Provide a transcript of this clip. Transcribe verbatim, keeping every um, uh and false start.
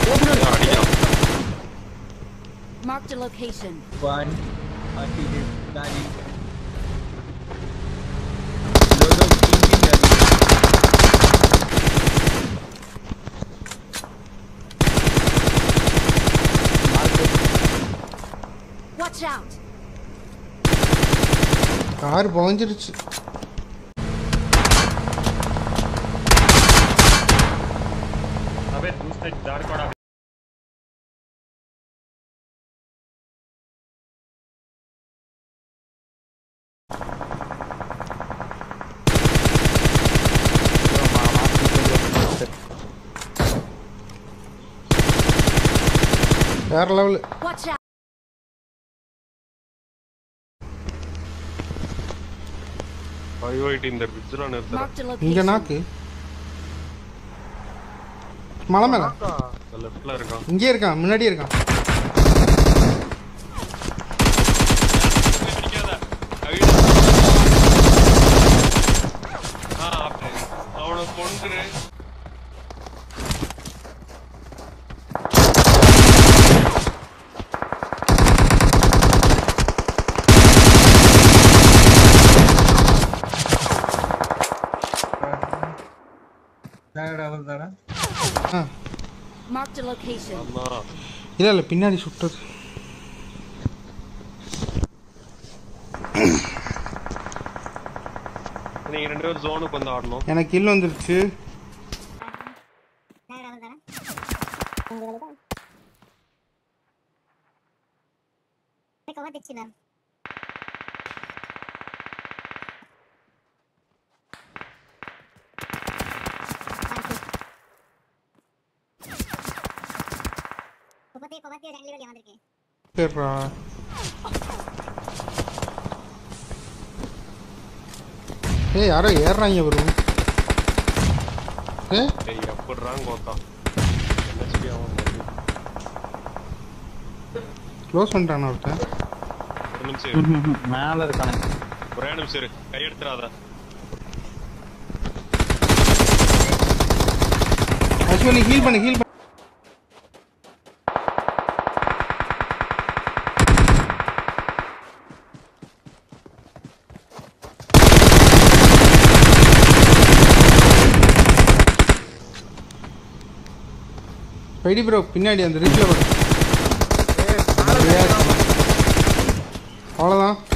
Marked a location. One. One is dying. Load of engine gun. Watch out. Car போஞ்சிருச்சு. अबे दूसरे jar पड़ा வேற லெவல். Watch out. ஐயோடி இந்த பிட்ஸ்ல நிறுத்துறா. Marked a இங்க location. நாக்கு. மலை மேல. லெஃப்ட்ல இருக்கான். இங்கே இருக்கான், முன்னாடி இருக்கான். அடிக்காத. ஆ அப்படி. அவன கொன்றுரு. Marked a location. அம்மா இல்ல இல்ல பின்னாடி சுட்டது. நீங்க ரெண்டு பேரும் ஜோனுக்கு வந்து ஆடணும். எனக்கு கில் வந்துருச்சு. சரிடா. ஏய் யாரோ ஏறாங்க bro. ஏய் டேய் எப்பறறாங்க கோத்தா. என்எஸ்பி அவன் க்ளோஸ் பண்ணிட்டானா ஒருத்தன். ஒரு நிமிஷம் மேல இருக்கானே. ஒரே நிமிஷம் இரு. கை எடுத்துறாத. ஆக்சுவலி ஹீல் பண்ணு ஹீல் பண்ணு. பைடி ப்ரோ பின்னாடி அந்த ரிட்ல வர. அவ்வளோதான்.